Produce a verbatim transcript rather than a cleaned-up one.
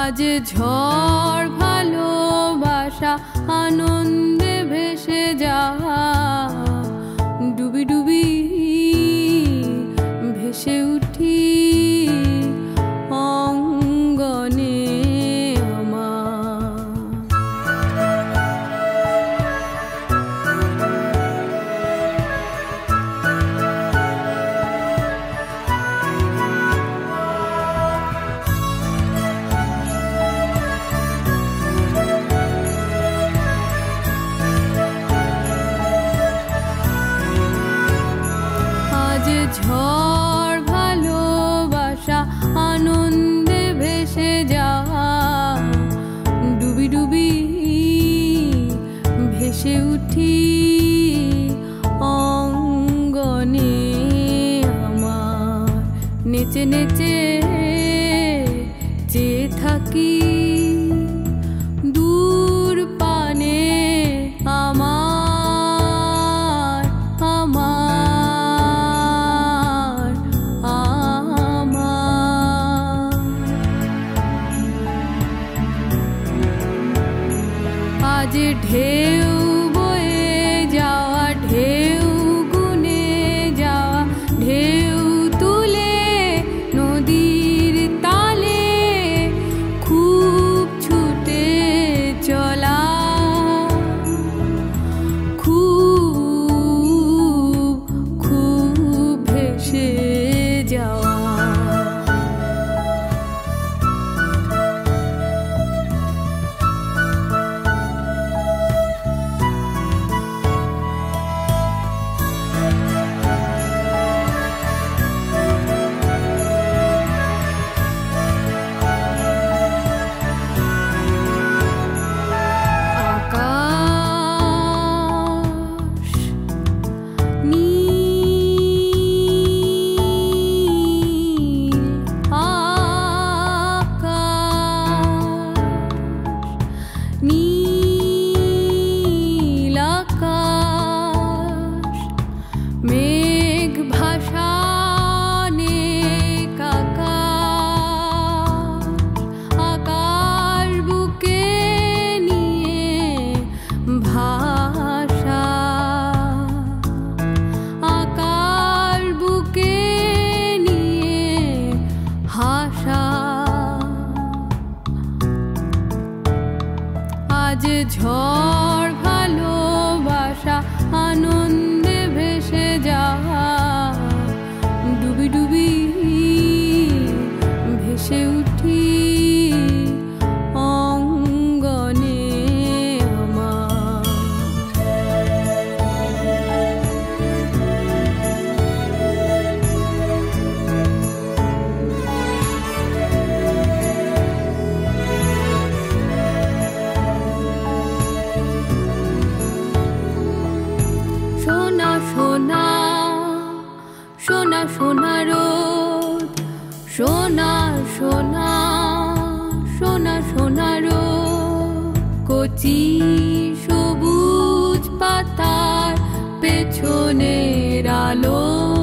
আজ ঝড় ভালোবাসা আনন্দে ভেসে যাওয়া ডুবি ডুবি ভেসে উঠি অঙ্গনে আমার। আজ ঝড় ভালোবাসা আনন্দে ভেসে যাওয়া ডুবি ডুবি ভেসে উঠি অঙ্গনে আমার। নেচে নেচে চেয়ে থাকি দূর পানে আমার আমার আমার। আজ ঢেউ বয়ে যাওয়া ঢেউ গুনে যাওয়া ঢেউ তুলে নদীর তালে খুব ছুটে চলা খুব খুব ভেসে যাওয়া। আকাশ নীল আকাশ নীল আকাশ মেঘ ভাসানে আকাশ আকাশ বুকে নিয়ে ভাষা আকাশ বুকে নিয়ে হাসা। আজ ঝড় ভালোবাসা আনন্দে ভেসে যাওয়া ডুবি ডুবি ভেসে উঠি অঙ্গনে আমার। সোনা সোনা সোনা সোনা রোদ সোনা সোনা সোনা সোনা রোদ কচি সবুজ পাতার পেছনের আলো